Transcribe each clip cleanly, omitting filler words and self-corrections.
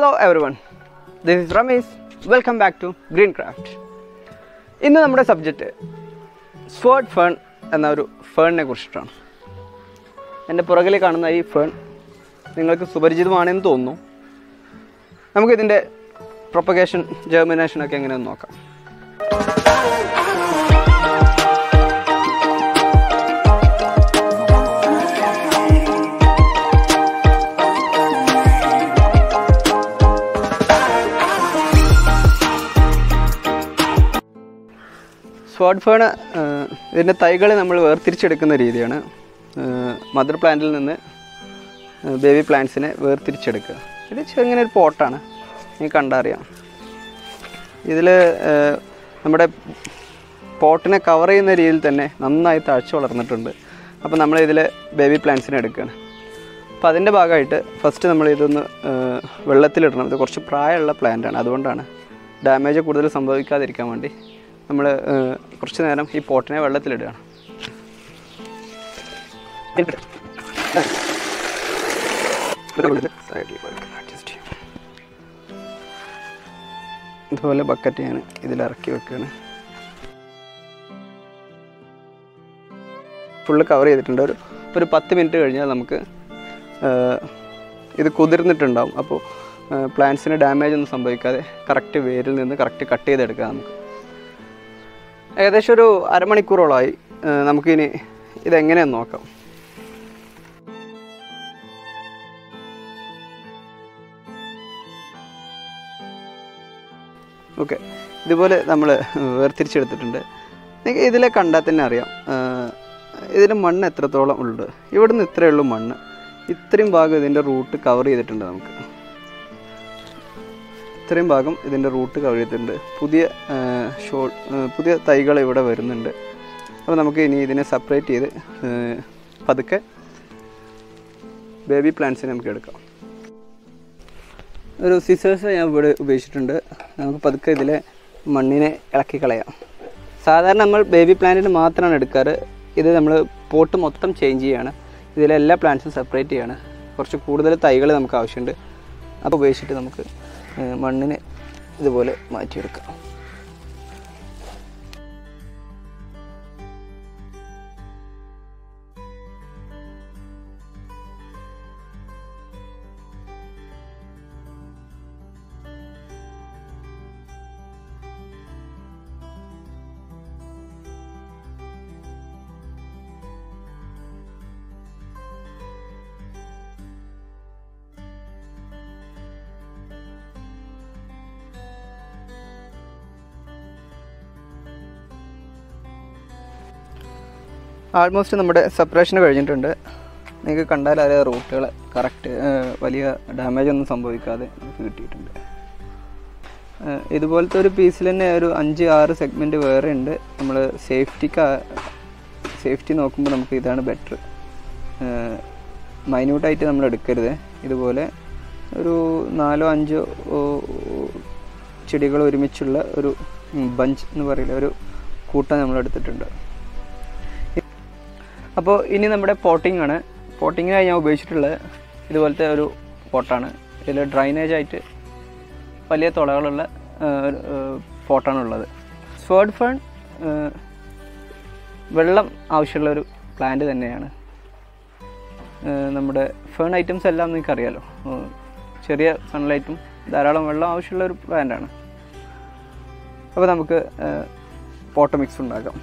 Hello everyone, this is Ramesh. Welcome back to Green Craft. ഇന്ന് നമ്മുടെ subject sword fern എന്ന ഒരു ഫേണിനെ കുറിച്ചിട്ടാണ്. എൻ്റെ പുറകിൽ കാണുന്ന ഈ ഫേൺ നിങ്ങൾക്ക് സുപരിചിതമാണെന്ന് തോന്നുന്നു. നമുക്കിതിൻ്റെ പ്രൊപ്പഗേഷൻ, ജെർമിനേഷനൊക്കെ എങ്ങനെയെന്ന് നോക്കാം. സ്വേർഡ് ഫേൺ ഇതിൻ്റെ തൈകൾ നമ്മൾ വേർതിരിച്ചെടുക്കുന്ന രീതിയാണ്. മദർ പ്ലാന്റിൽ നിന്ന് ബേബി പ്ലാന്റ്സിനെ വേർതിരിച്ചെടുക്കുക. ഇത് ചെറുങ്ങനെ ഒരു പോട്ടാണ്, നിങ്ങൾക്ക് കണ്ടറിയാം. ഇതിൽ നമ്മുടെ പോട്ടിനെ കവർ ചെയ്യുന്ന രീതിയിൽ തന്നെ നന്നായി താഴ്ച വളർന്നിട്ടുണ്ട്. അപ്പോൾ നമ്മളിതിൽ ബേബി പ്ലാന്റ്സിനെ എടുക്കുകയാണ്. അപ്പോൾ അതിൻ്റെ ഭാഗമായിട്ട് ഫസ്റ്റ് നമ്മളിതൊന്ന് വെള്ളത്തിലിടണം. ഇത് കുറച്ച് പ്രായമുള്ള പ്ലാന്റാണ്, അതുകൊണ്ടാണ് ഡാമേജ് കൂടുതൽ സംഭവിക്കാതിരിക്കാൻ വേണ്ടി നമ്മൾ കുറച്ച് നേരം ഈ പോട്ടിനെ വെള്ളത്തിലിടുകയാണ്. ഇതുപോലെ ബക്കറ്റ് ഞാൻ ഇതിലിറക്കി വെക്കുകയാണ്. ഫുള്ള് കവർ ചെയ്തിട്ടുണ്ട്. ഒരു 10 മിനിറ്റ് കഴിഞ്ഞാൽ നമുക്ക് ഇത് കുതിർന്നിട്ടുണ്ടാവും. അപ്പോൾ പ്ലാന്റ്സിന് ഡാമേജ് ഒന്നും സംഭവിക്കാതെ കറക്റ്റ് വേരിൽ നിന്ന് കറക്റ്റ് കട്ട് ചെയ്തെടുക്കാം. നമുക്ക് ഏകദേശം ഒരു അരമണിക്കൂറോളമായി. നമുക്കിനി ഇതെങ്ങനെയെന്ന് നോക്കാം. ഓക്കെ, ഇതുപോലെ നമ്മൾ വേർതിരിച്ചെടുത്തിട്ടുണ്ട്. നിങ്ങൾക്ക് ഇതിലെ കണ്ടാൽ തന്നെ അറിയാം ഇതിൽ മണ്ണ് എത്രത്തോളം ഉണ്ട്. ഇവിടുന്ന് ഇത്രയേ ഉള്ളൂ മണ്ണ്. ഇത്രയും ഭാഗം ഇതിൻ്റെ റൂട്ട് കവർ ചെയ്തിട്ടുണ്ട്. നമുക്ക് ഇത്രയും ഭാഗം ഇതിൻ്റെ റൂട്ട് കവർ ചെയ്തിട്ടുണ്ട്. പുതിയ തൈകൾ ഇവിടെ വരുന്നുണ്ട്. അപ്പോൾ നമുക്ക് ഇനി ഇതിനെ സെപ്പറേറ്റ് ചെയ്ത് പതുക്കെ ബേബി പ്ലാന്റ്സിനെ നമുക്ക് എടുക്കാം. ഒരു സിസേഴ്സ് ഞാൻ ഇവിടെ ഉപയോഗിച്ചിട്ടുണ്ട്. നമുക്ക് പതുക്കെ ഇതിലെ മണ്ണിനെ ഇളക്കി കളയാം. സാധാരണ നമ്മൾ ബേബി പ്ലാന്റിന് മാത്രമാണ് എടുക്കാറ്. ഇത് നമ്മൾ പോട്ട് മൊത്തം ചേഞ്ച് ചെയ്യുകയാണ്. ഇതിലെ എല്ലാ പ്ലാന്റ്സും സെപ്പറേറ്റ് ചെയ്യാണ്. കുറച്ച് കൂടുതൽ തൈകൾ നമുക്ക് ആവശ്യമുണ്ട്. അപ്പോൾ ഉപയോഗിച്ചിട്ട് നമുക്ക് മണ്ണിനെ ഇതുപോലെ മാറ്റിയെടുക്കാം. ആൾമോസ്റ്റ് നമ്മുടെ സെപ്പറേഷൻ കഴിഞ്ഞിട്ടുണ്ട്. നിങ്ങൾക്ക് കണ്ടാൽ അതിലെ റൂട്ടുകൾ കറക്റ്റ് വലിയ ഡാമേജ് ഒന്നും സംഭവിക്കാതെ നമുക്ക് കിട്ടിയിട്ടുണ്ട്. ഇതുപോലത്തെ ഒരു പീസിൽ തന്നെ ഒരു 5-6 സെഗ്മെൻറ്റ് വേറെ ഉണ്ട്. നമ്മൾ സേഫ്റ്റി നോക്കുമ്പോൾ നമുക്ക് ഇതാണ് ബെറ്റർ. മൈന്യൂട്ടായിട്ട് നമ്മൾ എടുക്കരുത്. ഇതുപോലെ ഒരു 4-5 ചെടികൾ ഒരുമിച്ചുള്ള ഒരു ബഞ്ച് എന്ന് പറയുന്ന ഒരു കൂട്ടം നമ്മൾ എടുത്തിട്ടുണ്ട്. അപ്പോൾ ഇനി നമ്മുടെ പോട്ടിങ്ങാണ്. പോട്ടിങ്ങിനായി ഞാൻ ഉപയോഗിച്ചിട്ടുള്ളത് ഇതുപോലത്തെ ഒരു പോട്ടാണ്. ഇതിൽ ഡ്രൈനേജായിട്ട് വലിയ തുളകളുള്ള പോട്ടാണുള്ളത്. സ്വേർഡ് ഫേൺ വെള്ളം ആവശ്യമുള്ളൊരു പ്ലാന്റ് തന്നെയാണ്. നമ്മുടെ ഫേൺ ഐറ്റംസ് എല്ലാം നിങ്ങൾക്കറിയാലോ, ചെറിയ സൺലൈറ്റും ധാരാളം വെള്ളം ആവശ്യമുള്ള ഒരു പ്ലാന്റാണ്. അപ്പോൾ നമുക്ക് പോട്ട് മിക്സ് ഉണ്ടാക്കാം.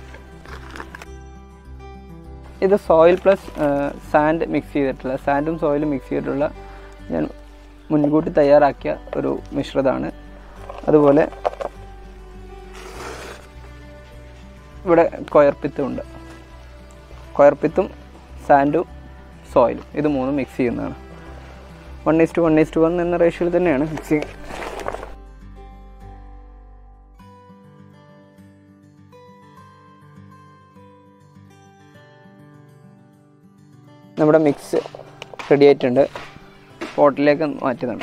ഇത് സോയിൽ പ്ലസ് സാൻഡ് മിക്സ് ചെയ്തിട്ടുള്ള, സാൻഡും സോയിലും മിക്സ് ചെയ്തിട്ടുള്ള ഞാൻ മുൻകൂട്ടി തയ്യാറാക്കിയ ഒരു മിശ്രിതമാണ്. അതുപോലെ ഇവിടെ കൊയർപ്പിത്തും കൊയർപ്പിത്തും സാൻഡും സോയിലും ഇത് മൂന്നും മിക്സ് ചെയ്യുന്നതാണ്. 1:1:1 എന്ന റേഷ്യോയിൽ തന്നെയാണ് മിക്സിങ്. നമ്മുടെ മിക്സ് റെഡി ആയിട്ടുണ്ട്. പോട്ടിലേക്ക് മാറ്റുന്നുണ്ട്.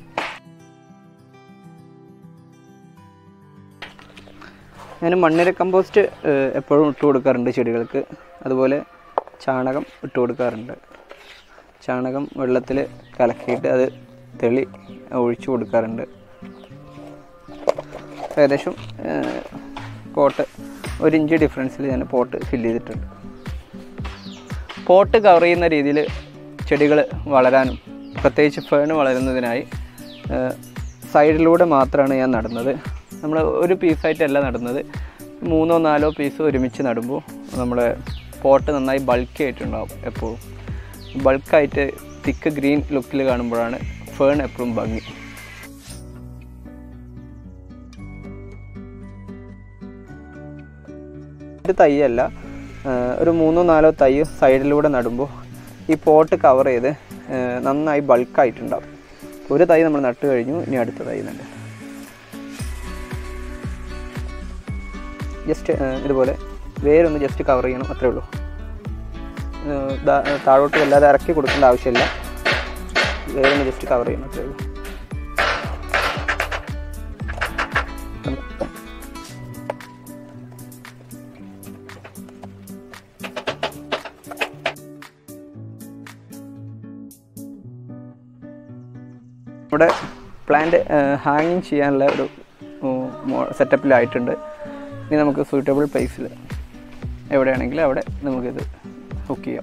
ഞാൻ മണ്ണിര കമ്പോസ്റ്റ് എപ്പോഴും ഇട്ട് കൊടുക്കാറുണ്ട് ചെടികൾക്ക്. അതുപോലെ ചാണകം ഇട്ട് കൊടുക്കാറുണ്ട്. ചാണകം വെള്ളത്തിൽ കലക്കിയിട്ട് അത് തെളി ഒഴിച്ചു കൊടുക്കാറുണ്ട്. ഏകദേശം പോട്ട് 1 ഇഞ്ച് ഡിഫറൻസിൽ ഞാൻ പോട്ട് ഫില്ല് ചെയ്തിട്ടുണ്ട്. പോട്ട് കവർ ചെയ്യുന്ന രീതിയിൽ ചെടികൾ വളരാനും പ്രത്യേകിച്ച് ഫേൺ വളരുന്നതിനായി സൈഡിലൂടെ മാത്രമാണ് ഞാൻ നടുന്നത്. നമ്മൾ ഒരു പീസായിട്ടല്ല നടുന്നത്, 3-4 പീസ് ഒരുമിച്ച് നടുമ്പോൾ നമ്മുടെ പോട്ട് നന്നായി ബൾക്കി ആയിട്ടുണ്ടാവും. എപ്പോഴും ബൾക്കായിട്ട് തിക്ക് ഗ്രീൻ ലുക്കിൽ കാണുമ്പോഴാണ് ഫേൺ എപ്പോഴും ഭംഗി. ഒരു തൈയല്ല, ഒരു 3-4 തൈ സൈഡിലൂടെ നടുമ്പോൾ ഈ പോട്ട് കവർ ചെയ്ത് നന്നായി ബൾക്കായിട്ടുണ്ടാവും. ഒരു തൈ നമ്മൾ നട്ട് കഴിഞ്ഞു, ഇനി അടുത്ത തൈ നട്ട് ജസ്റ്റ് ഇതുപോലെ വേരൊന്ന് ജസ്റ്റ് കവർ ചെയ്യണം, അത്രേ ഉള്ളൂ. താഴോട്ട് വല്ലാതെ ഇറക്കി കൊടുക്കേണ്ട ആവശ്യമില്ല, വേരൊന്ന് ജസ്റ്റ് കവർ ചെയ്യണം, അത്രേ ഉള്ളൂ. ഇവിടെ പ്ലാന്റ് ഹാങ്ങിങ് ചെയ്യാനുള്ള ഒരു സെറ്റപ്പിലായിട്ടുണ്ട്. ഇനി നമുക്ക് സൂട്ടബിൾ പ്ലേസിൽ എവിടെയാണെങ്കിലും അവിടെ നമുക്കിത് ഹുക്ക് ചെയ്യാം.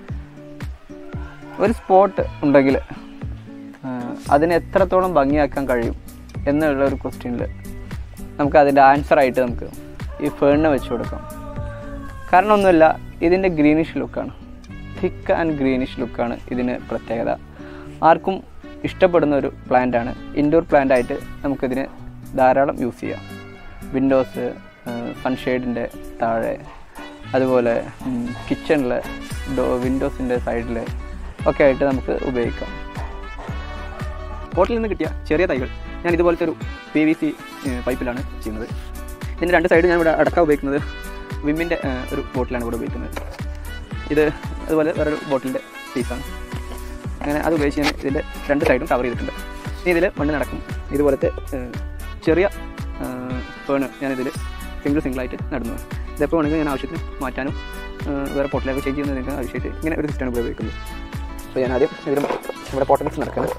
ഒരു സ്പോട്ട് ഉണ്ടെങ്കിൽ അതിനെ എത്രത്തോളം ഭംഗിയാക്കാൻ കഴിയും എന്നുള്ള ഒരു ക്വസ്റ്റ്യനിൽ നമുക്ക് അതിൻ്റെ ആൻസറായിട്ട് നമുക്ക് ഈ ഫേണിനെ വെച്ച് കൊടുക്കാം. കാരണം ഒന്നുമില്ല, ഇതിൻ്റെ ഗ്രീനിഷ് ലുക്കാണ്, തിക്ക് ആൻഡ് ഗ്രീനിഷ് ലുക്കാണ് ഇതിന് പ്രത്യേകത. ആർക്കും ഇഷ്ടപ്പെടുന്ന ഒരു പ്ലാന്റാണ്. ഇൻഡോർ പ്ലാന്റായിട്ട് നമുക്കിതിന് ധാരാളം യൂസ് ചെയ്യാം. വിൻഡോസ്, സൺഷെയ്ഡിൻ്റെ താഴെ, അതുപോലെ കിച്ചണിൽ വിൻഡോസിൻ്റെ സൈഡിൽ ഒക്കെ ആയിട്ട് നമുക്ക് ഉപയോഗിക്കാം. പോട്ടിൽ നിന്ന് കിട്ടിയ ചെറിയ തൈകൾ ഞാൻ ഇതുപോലത്തെ ഒരു PVC പൈപ്പിലാണ് ചെയ്യുന്നത്. ഇതിൻ്റെ 2 സൈഡ് ഞാൻ ഇവിടെ അടക്കാൻ ഉപയോഗിക്കുന്നത് വിമ്മിൻ്റെ ഒരു ബോട്ടിലാണ് ഇവിടെ ഉപയോഗിക്കുന്നത്. ഇത് അതുപോലെ വേറൊരു ബോട്ടിലിൻ്റെ പീസാണ്. അങ്ങനെ അത് ഉപയോഗിച്ച് ഞാൻ ഇതിൻ്റെ 2 സൈഡും കവർ ചെയ്തിട്ടുണ്ട്. ഇനി ഇതിൽ മണ്ണ് നടക്കും. ഇതുപോലത്തെ ചെറിയ ഫേണ് ഞാനിതിൽ സിംഗിളായിട്ട് നടുന്നത്. ഇതെപ്പോൾ വേണമെങ്കിൽ ഞാൻ ആവശ്യത്തിന് മാറ്റാനും വേറെ പോട്ടിലേക്ക് ചേഞ്ച് ചെയ്യുന്നതിനൊക്കെ ആവശ്യമായിട്ട് ഇങ്ങനെ ഒരു സിസ്റ്റമാണ് ഉപയോഗിക്കുന്നത്. അപ്പോൾ ഞാൻ ആദ്യം ഇതിലും ഇവിടെ പോട്ട് മിക്സ് നടക്കുന്നത്.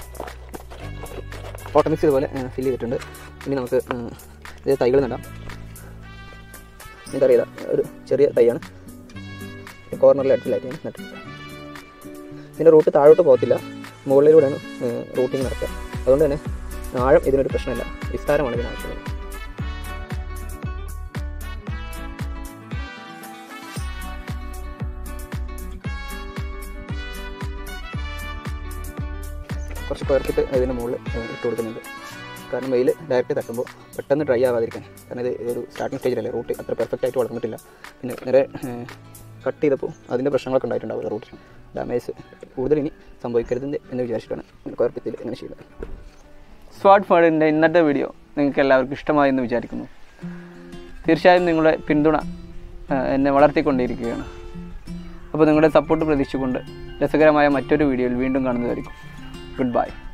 പോട്ട് മിക്സ് ഇതുപോലെ ഫില്ല് ചെയ്തിട്ടുണ്ട്. ഇനി നമുക്ക് ഇത് തൈകൾ നടാം. എനിക്കറിയാം, ഒരു ചെറിയ തൈയാണ്, കോർണറിൽ അടുത്തിലായിട്ട് ഞാൻ നട്ടു. ഇതിൻ്റെ റൂട്ട് താഴോട്ട് പോകത്തില്ല, മുകളിലൂടെയാണ് റൂട്ടിങ് നടക്കുക. അതുകൊണ്ട് തന്നെ ആഴം ഇതിനൊരു പ്രശ്നമില്ല, വിസ്താരമാണ് ഇതിനാവശ്യമുള്ളത്. കുറച്ച് പേർക്കിട്ട് ഇതിൻ്റെ മുകളിൽ ഇട്ട് കൊടുക്കുന്നുണ്ട്. കാരണം വെയിൽ ഡയറക്റ്റ് തട്ടുമ്പോൾ പെട്ടെന്ന് ഡ്രൈ ആവാതിരിക്കാൻ. കാരണം ഇത് ഒരു സ്റ്റാർട്ടിങ് സ്റ്റേജിലല്ലേ, റൂട്ട് അത്ര പെർഫെക്റ്റ് ആയിട്ട് വളർന്നിട്ടില്ല. പിന്നെ നേരെ കട്ട് ചെയ്തപ്പോൾ അതിൻ്റെ പ്രശ്നങ്ങളൊക്കെ ഉണ്ടായിട്ടുണ്ടാവുക, റൂട്ടിന് ഡാമേജ് കൂടുതൽ ഇനി സംഭവിക്കരുത് എന്ന് വിചാരിച്ചിട്ടാണ് കുഴപ്പത്തിൽ ഇങ്ങനെ ചെയ്യുന്നത്. സ്വാഡ് ഫേണിൻ്റെ ഇന്നത്തെ വീഡിയോ നിങ്ങൾക്ക് എല്ലാവർക്കും ഇഷ്ടമായി എന്ന് വിചാരിക്കുന്നു. തീർച്ചയായും നിങ്ങളുടെ പിന്തുണ എന്നെ വളർത്തിക്കൊണ്ടിരിക്കുകയാണ്. അപ്പോൾ നിങ്ങളുടെ സപ്പോർട്ട് പ്രതീക്ഷിച്ചുകൊണ്ട് രസകരമായ മറ്റൊരു വീഡിയോയിൽ വീണ്ടും കാണുന്നതായിരിക്കും. Good bye.